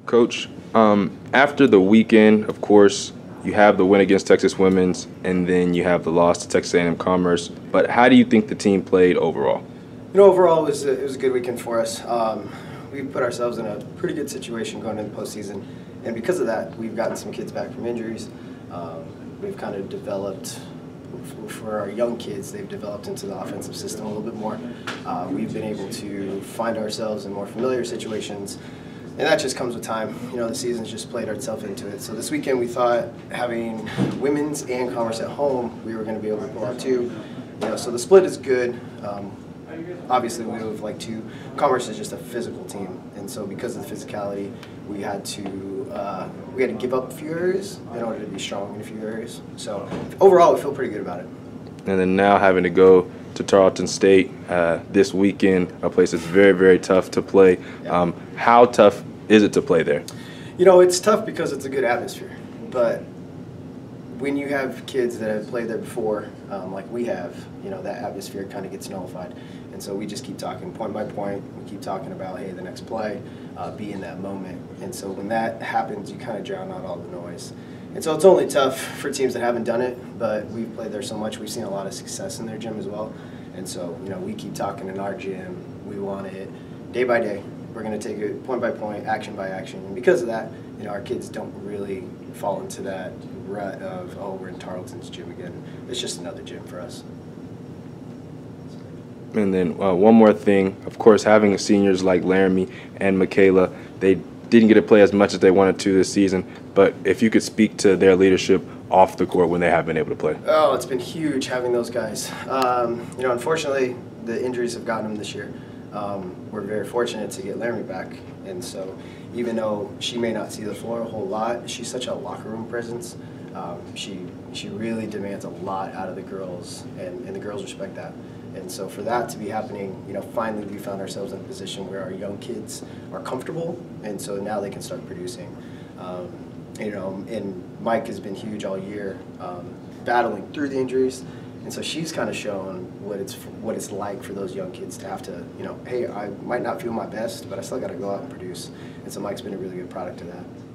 Coach, after the weekend, of course, you have the win against Texas Women's, and then you have the loss to Texas A&M Commerce. But how do you think the team played overall? Overall, it was a good weekend for us. We put ourselves in a pretty good situation going into the postseason, and because of that, we've gotten some kids back from injuries. We've kind of developed, for our young kids, they've developed into the offensive system a little bit more. We've been able to find ourselves in more familiar situations, and that just comes with time. The season's just played itself into it. So this weekend we thought having women's and Commerce at home, we were going to be able to pull out two. So the split is good. Obviously, we would have liked to. Commerce is just a physical team, and so because of the physicality, we had to give up a few areas in order to be strong in a few areas. So overall, we feel pretty good about it. And then now having to go to Tarleton State this weekend, a place that's very, very tough to play. Yeah. How tough is it to play there? It's tough because it's a good atmosphere, but when you have kids that have played there before, like we have, that atmosphere kind of gets nullified. And so we just keep talking point by point. We keep talking about, hey, the next play, be in that moment. And so when that happens, you kind of drown out all the noise. And so it's only tough for teams that haven't done it, but we've played there so much. We've seen a lot of success in their gym as well. And so, we keep talking in our gym. We want it day by day. We're going to take it point by point, action by action. And because of that, our kids don't really fall into that rut of, oh, we're in Tarleton's gym again. It's just another gym for us. And then one more thing, of course, having seniors like Laramie and Michaela, they didn't get to play as much as they wanted to this season, but if you could speak to their leadership off the court when they have been able to play. Oh, it's been huge having those guys. Unfortunately, the injuries have gotten them this year. We're very fortunate to get Laramie back, and so even though she may not see the floor a whole lot, she's such a locker room presence. She really demands a lot out of the girls, and the girls respect that. And so for that to be happening, finally we found ourselves in a position where our young kids are comfortable, and so now they can start producing. And Mike has been huge all year, battling through the injuries, and so she's kind of shown what it's like for those young kids to have to, hey, I might not feel my best, but I still got to go out and produce. And so Mike's been a really good product of that.